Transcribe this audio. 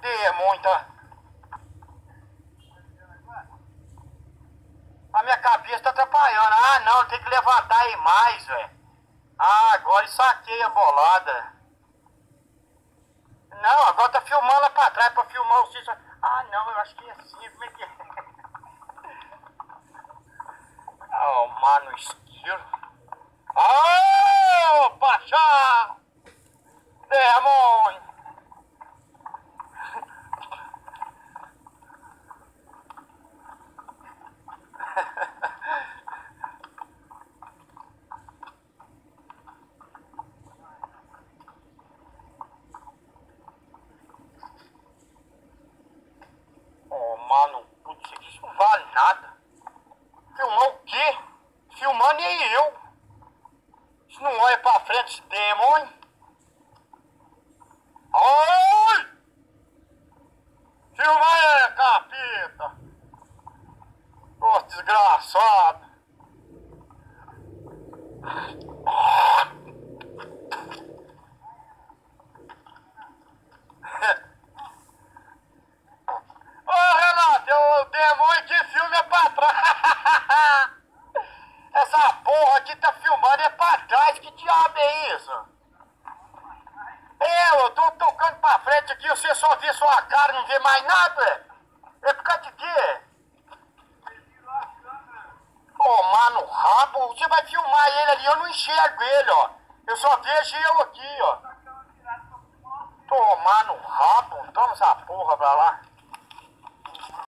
muita. A minha cabeça tá atrapalhando. Ah, não, tem que levantar aí mais, velho. Ah, agora saquei a bolada. Não, agora tá filmando lá pra trás pra filmar o Cícero. Ah, não, eu acho que é assim. Como é que é? Oh, mano, esquilo. Oh, paixão! Demônio! Oh, mano, putz, isso não vale nada. Filmar o quê? Filmando e eu. Isso não olha pra frente, esse demônio. Ai! Filma aí, capeta! Ô, desgraçado! Ô, Renato, o demônio que filme é pra trás! Essa porra aqui tá filmando é pra trás, que diabo é isso? Eu tô tocando pra frente aqui, você só vê sua cara, não vê mais nada? É por causa de quê? Tomar no rabo, você vai filmar ele ali, eu não enxergo ele, ó. Eu só vejo eu aqui, ó. Tomar no rabo, toma essa porra pra lá.